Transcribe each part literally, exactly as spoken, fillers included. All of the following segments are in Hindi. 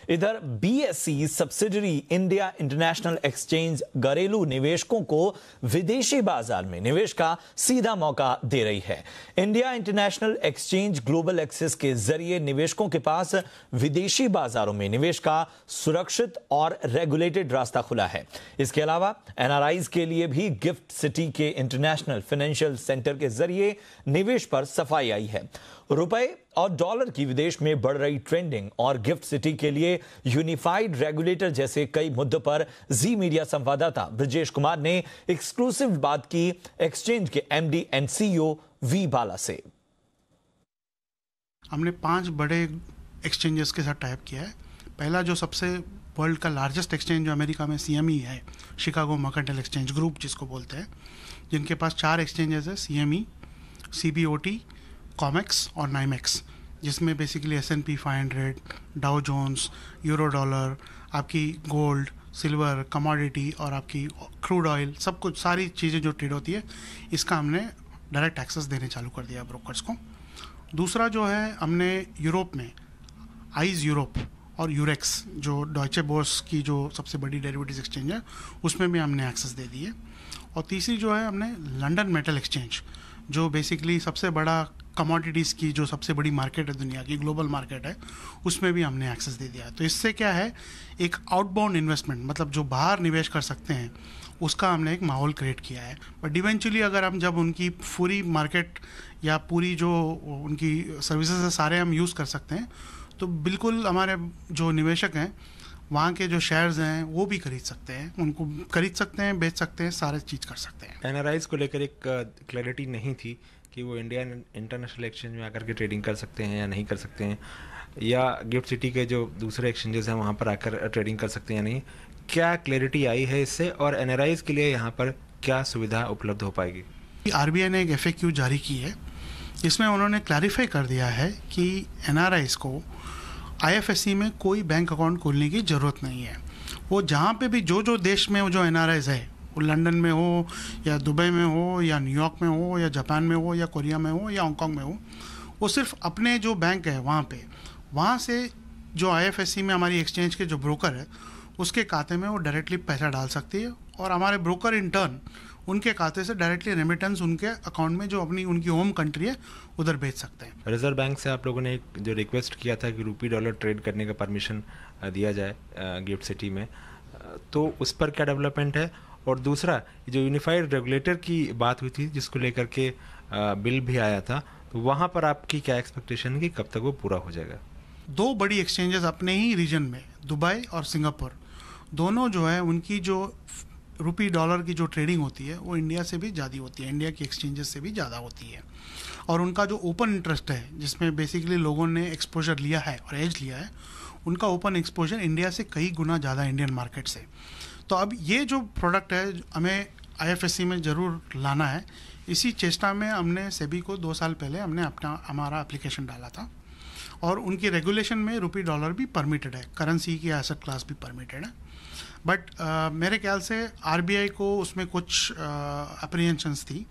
इधर BSE subsidiary India international exchange घरेलू निवेशकों को विदेशी बाजार में निवेश का सीधा मौका दे रही है। India international exchange global access के जरिए निवेशकों के पास विदेशी बाजारों में निवेश का सुरक्षित और रेगुलेटेड रास्ता खुला है। इसके अलावा एनआरआईज के लिए भी गिफ्ट सिटी के इंटरनेशनल फाइनेंशियल सेंटर के जरिए निवेश पर सफाई आई है। रुपए और डॉलर की विदेश में बढ़ रही ट्रेंडिंग और गिफ्ट सिटी के लिए यूनिफाइड रेगुलेटर जैसे कई मुद्दों पर जी मीडिया संवाददाता ब्रजेश कुमार ने एक्सक्लूसिव बात की एक्सचेंज के MD and CEO V Bala से। हमने पांच बड़े एक्सचेंजेस के साथ टाइप किया है। पहला जो सबसे वर्ल्ड का लार्जेस्ट एक्सचेंज जो अमेरिका में सीएमई है, शिकागो मर्केंटाइल एक्सचेंज ग्रुप जिसको बोलते हैं, जिनके पास चार एक्सचेंजेस है, सीएमई, सीबीओटी, कॉमेक्स और नाइमेक्स, जिसमें basically S and P five hundred, Dow Jones, euro dollar, आपकी गोल्ड, सिल्वर, कमोडिटी और आपकी क्रूड ऑयल, सब कुछ सारी चीज़ें जो ट्रेड होती है, इसका हमने डायरेक्ट एक्सेस देने चालू कर दिया ब्रोकर्स को। दूसरा जो है, हमने यूरोप में आइज यूरोप और यूरेक्स जो डॉयचे बोर्स की जो सबसे बड़ी डेरिवेटिव्स एक्सचेंज है, उसमें भी हमने एक्सेस दे दिए। और तीसरी जो है, हमने लंदन मेटल एक्सचेंज जो बेसिकली सबसे बड़ा कमोडिटीज़ की जो सबसे बड़ी मार्केट है दुनिया की, ग्लोबल मार्केट है, उसमें भी हमने एक्सेस दे दिया है। तो इससे क्या है, एक आउटबाउंड इन्वेस्टमेंट, मतलब जो बाहर निवेश कर सकते हैं, उसका हमने एक माहौल क्रिएट किया है। बट इवेंचुअली अगर हम जब उनकी पूरी मार्केट या पूरी जो उनकी सर्विसेज है सारे हम यूज़ कर सकते हैं, तो बिल्कुल हमारे जो निवेशक हैं वहाँ के जो शेयर्स हैं वो भी खरीद सकते हैं, उनको खरीद सकते हैं, बेच सकते हैं, सारे चीज़ कर सकते हैं। एनआरआईज को लेकर एक क्लैरिटी नहीं थी कि वो इंडिया इंटरनेशनल एक्सचेंज में आकर के ट्रेडिंग कर सकते हैं या नहीं कर सकते हैं, या गिफ्ट सिटी के जो दूसरे एक्सचेंजेस हैं वहाँ पर आकर ट्रेडिंग कर सकते हैं या नहीं। क्या क्लैरिटी आई है इससे, और एनआरआईज के लिए यहाँ पर क्या सुविधा उपलब्ध हो पाएगी? आरबीआई ने एक एफएक्यू जारी की है, इसमें उन्होंने क्लैरिफाई कर दिया है कि एनआरआईज को आईएफएससी में कोई बैंक अकाउंट खोलने की ज़रूरत नहीं है। वो जहाँ पे भी जो जो देश में जो एनआरआईज है, वो लंदन में हो या दुबई में हो या न्यूयॉर्क में हो या जापान में हो या कोरिया में हो या हांगकांग में हो, वो सिर्फ अपने जो बैंक है वहाँ पे वहाँ से जो आईएफएससी में हमारी एक्सचेंज के जो ब्रोकर है उसके खाते में वो डायरेक्टली पैसा डाल सकती है, और हमारे ब्रोकर इन टर्न उनके खाते से डायरेक्टली रेमिटेंस उनके अकाउंट में जो अपनी उनकी होम कंट्री है उधर भेज सकते हैं। रिजर्व बैंक से आप लोगों ने एक जो रिक्वेस्ट किया था कि रुपी डॉलर ट्रेड करने का परमिशन दिया जाए गिफ्ट सिटी में, तो उस पर क्या डेवलपमेंट है? और दूसरा जो यूनिफाइड रेगुलेटर की बात हुई थी जिसको लेकर के बिल भी आया था, तो वहाँ पर आपकी क्या एक्सपेक्टेशन है कि कब तक वो पूरा हो जाएगा? दो बड़ी एक्सचेंजेस अपने ही रीजन में, दुबई और सिंगापुर, दोनों जो है उनकी जो रुपी डॉलर की जो ट्रेडिंग होती है वो इंडिया से भी ज़्यादा होती है, इंडिया की एक्सचेंजेस से भी ज़्यादा होती है। और उनका जो ओपन इंटरेस्ट है जिसमें बेसिकली लोगों ने एक्सपोजर लिया है और एज लिया है, उनका ओपन एक्सपोजर इंडिया से कई गुना ज़्यादा इंडियन मार्केट से। तो अब ये जो प्रोडक्ट है हमें आईएफएससी में ज़रूर लाना है। इसी चेष्टा में हमने सेबी को दो साल पहले हमने अपना हमारा एप्लीकेशन डाला था, और उनकी रेगुलेशन में रुपी डॉलर भी परमिटेड है, करेंसी की एसेट क्लास भी परमिटेड है। बट uh, मेरे ख्याल से आरबीआई को उसमें कुछ अप्रीहेंशंस uh, थी,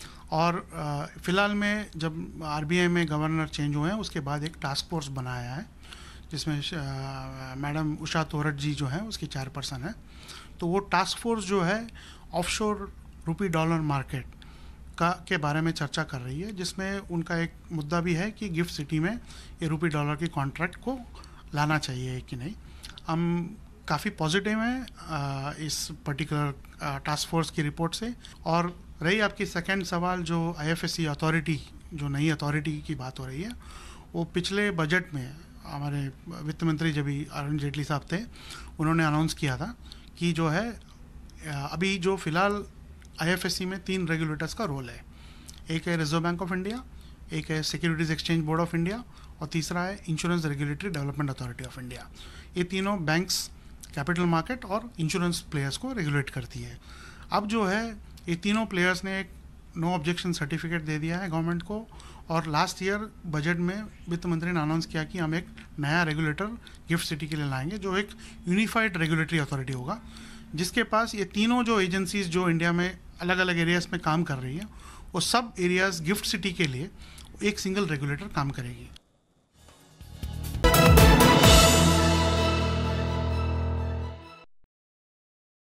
और uh, फ़िलहाल में जब आरबीआई में गवर्नर चेंज हुए हैं उसके बाद एक टास्क फोर्स बनाया है जिसमें uh, मैडम उषा तोरट जी जो है उसकी चेयरपर्सन है। तो वो टास्क फोर्स जो है ऑफशोर रुपी डॉलर मार्केट का के बारे में चर्चा कर रही है, जिसमें उनका एक मुद्दा भी है कि गिफ्ट सिटी में ये रुपी डॉलर की कॉन्ट्रैक्ट को लाना चाहिए कि नहीं। हम काफ़ी पॉजिटिव हैं इस पर्टिकुलर टास्क फोर्स की रिपोर्ट से। और रही आपकी सेकंड सवाल, जो आईएफएससी अथॉरिटी, जो नई अथॉरिटी की बात हो रही है, वो पिछले बजट में हमारे वित्त मंत्री जब भी अरुण जेटली साहब थे, उन्होंने अनाउंस किया था कि जो है अभी जो फ़िलहाल आईएफएससी में तीन रेगुलेटर्स का रोल है। एक है रिजर्व बैंक ऑफ इंडिया, एक है securities exchange board of India, और तीसरा है insurance regulatory development authority of India. ये तीनों बैंक्स, कैपिटल मार्केट और इंश्योरेंस प्लेयर्स को रेगुलेट करती है। अब जो है ये तीनों प्लेयर्स ने एक नो ऑब्जेक्शन सर्टिफिकेट दे दिया है गवर्नमेंट को, और लास्ट ईयर बजट में वित्त मंत्री ने अनाउंस किया कि हम एक नया रेगुलेटर गिफ्ट सिटी के लिए लाएंगे, जो एक यूनिफाइड रेगुलेटरी अथॉरिटी होगा, जिसके पास ये तीनों जो एजेंसीज जो इंडिया में अलग अलग एरियाज़ में काम कर रही है, वो सब एरियाज़ गिफ्ट सिटी के लिए एक सिंगल रेगुलेटर काम करेगी।